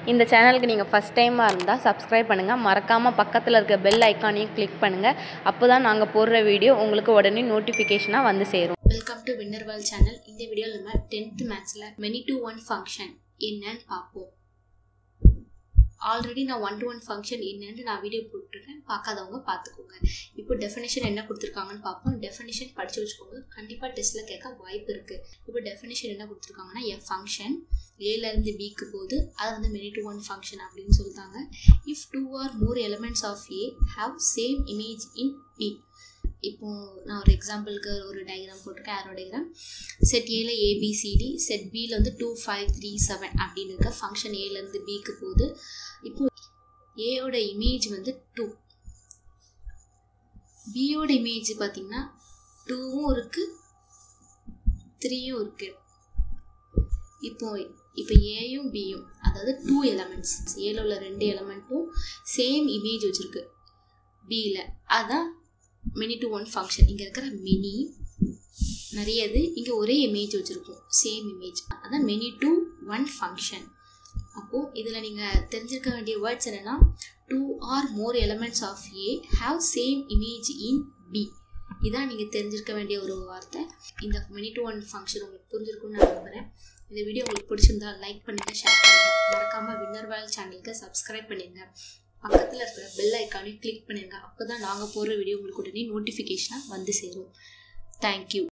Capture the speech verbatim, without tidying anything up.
இந்த சேனலுக்கு நீங்கள் ஃபஸ்ட் டைமாக இருந்தால் சப்ஸ்கிரைப் பண்ணுங்கள். மறக்காமல் பக்கத்தில் இருக்க பெல் ஐக்கானையும் கிளிக் பண்ணுங்கள். அப்போ தான் நாங்கள் போடுற வீடியோ உங்களுக்கு உடனே நோட்டிஃபிகேஷனாக வந்து சேரும். Welcome to winner world channel. இந்த வீடியோவில் நம்ம டென்த் மேத்ஸில் மெனி டு ஒன் ஃபங்க்ஷன் என்னன்னு பார்ப்போம். ஆல்ரெடி நான் ஒன் டு ஒன் ஃபங்க்ஷன் என்னன்னு நான் வீடியோ போட்டிருக்கேன், பார்க்காதவங்க பார்த்துக்கோங்க. இப்போ டெஃபினேஷன் என்ன கொடுத்துருக்காங்கன்னு பார்ப்போம். டெஃபினேஷன் படித்து வச்சுக்கோங்க, கண்டிப்பாக டெஸ்ட்டில் கேட்க வாய்ப்பு இருக்குது. இப்போ டெஃபினேஷன் என்ன கொடுத்துருக்காங்கன்னா, எ ஃபங்க்ஷன் ஏலேருந்து பிக்கு போகுது, அது வந்து மெனி டு ஒன் ஃபங்க்ஷன் அப்படின்னு சொல்லிட்டாங்க. If two or more elements of A have same image in B. இப்போ நான் ஒரு எக்ஸாம்பிளுக்கு ஒரு டயக்ராம் போட்டிருக்கேன், ஆரோ டயக்ராம். செட் ஏல ஏபிசிடி, செட் பியில் வந்து டூ ஃபைவ் த்ரீ செவன் அப்படின்னு இருக்க ஃபங்க்ஷன் ஏலேருந்து பிக்கு போகுது. இப்போ ஏயோட இமேஜ் வந்து டூ, பியோட இமேஜ் பார்த்தீங்கன்னா டூவும் இருக்குது த்ரீயும் இருக்குது. இப்போ இப்போ ஏயும் பியும், அதாவது டூ எலமெண்ட்ஸ், ஏல உள்ள ரெண்டு எலமெண்ட்டும் சேம் இமேஜ் வச்சுருக்கு பியில், அதுதான் மெனி டு ஒன் ஃபங்க்ஷன். இங்கே இருக்கிற மெனி நிறையது, இங்கே ஒரே இமேஜ் வச்சுருக்கோம், சேம் இமேஜ், அதான் மெனி டு ஒன் ஃபங்க்ஷன். அப்போது இதில் நீங்கள் தெரிஞ்சிருக்க வேண்டிய வேர்ட்ஸ் என்னென்னா, two or more elements of A have same image in B. இதான் நீங்கள் தெரிஞ்சிருக்க வேண்டிய ஒரு வார்த்தை. இந்த மெனி டு ஒன் ஃபங்க்ஷன் உங்களுக்கு புரிஞ்சிருக்குன்னு நான் நம்புகிறேன். இந்த வீடியோ உங்களுக்கு பிடிச்சிருந்தா லைக் பண்ணுங்கள், ஷேர் பண்ணுங்கள். மறக்காமல் வின்னர் வேர்ல்ட் சேனலுக்கு சப்ஸ்கிரைப் பண்ணிடுங்க. பக்கத்தில் இருக்கிற பெல் ஐக்கானையும் கிளிக் பண்ணிடுங்க. அப்போ தான் நாங்கள் போடுற வீடியோ உங்களுக்கு உடனே நோட்டிஃபிகேஷனாக வந்து சேரும். தேங்க்யூ.